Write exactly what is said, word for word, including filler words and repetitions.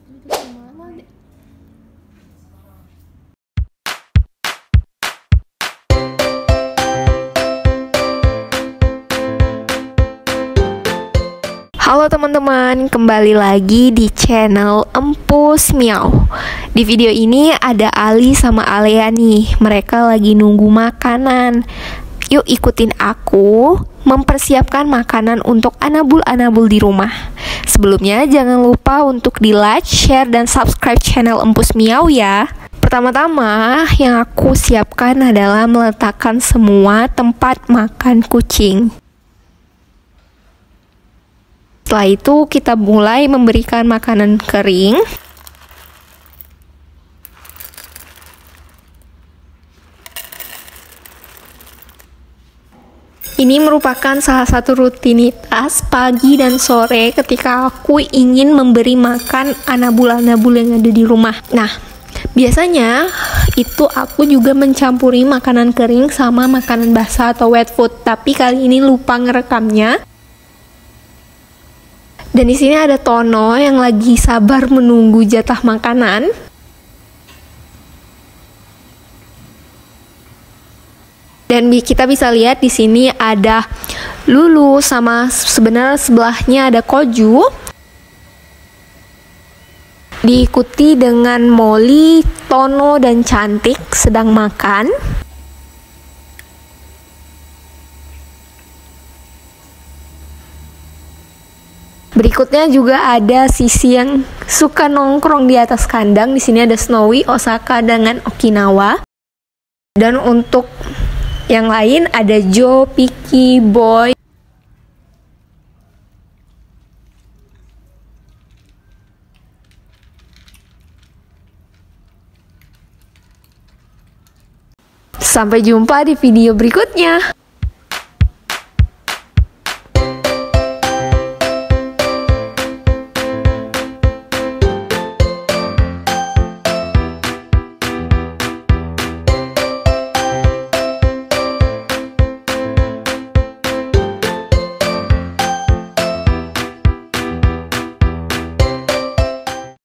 Halo teman-teman, kembali lagi di channel Empus Miau. Di video ini ada Ali sama Alea nih. Mereka lagi nunggu makanan. Yuk ikutin aku mempersiapkan makanan untuk anabul-anabul di rumah. Sebelumnya jangan lupa untuk di like, share, dan subscribe channel Empus Miau ya. Pertama-tama yang aku siapkan adalah meletakkan semua tempat makan kucing. Setelah itu kita mulai memberikan makanan kering. Ini merupakan salah satu rutinitas pagi dan sore ketika aku ingin memberi makan anabul-anabul yang ada di rumah. Nah, biasanya itu aku juga mencampuri makanan kering sama makanan basah atau wet food, tapi kali ini lupa ngerekamnya. Dan di sini ada Tono yang lagi sabar menunggu jatah makanan. Dan kita bisa lihat di sini ada Lulu sama sebenarnya sebelahnya ada Koju. Diikuti dengan Molly, Tono, dan Cantik sedang makan. Berikutnya juga ada Sisi yang suka nongkrong di atas kandang. Di sini ada Snowy, Osaka, dengan Okinawa. Dan untuk yang lain ada Joe, Piki, Boy. Sampai jumpa di video berikutnya.